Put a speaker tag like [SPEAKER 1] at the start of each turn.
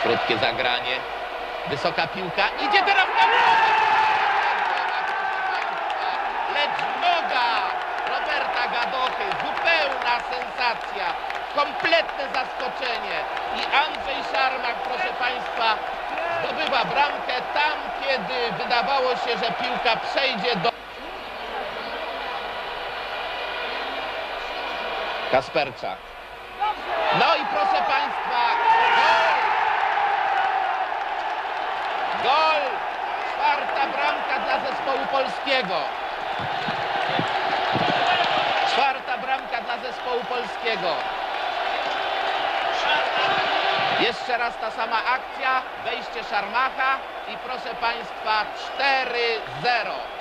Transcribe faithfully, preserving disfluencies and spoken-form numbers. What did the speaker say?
[SPEAKER 1] Krótkie zagranie. Wysoka piłka. Idzie teraz na lecz noga Roberta Gadochy. Zupełna sensacja. Kompletne zaskoczenie. I Andrzej Szarmach, proszę Państwa, zdobywa bramkę tam, kiedy wydawało się, że piłka przejdzie do... Kasperczak. No i proszę Państwa, gol! Gol! Czwarta bramka dla zespołu polskiego. Czwarta bramka dla zespołu polskiego. Jeszcze raz ta sama akcja, wejście Szarmacha i proszę Państwa cztery zero.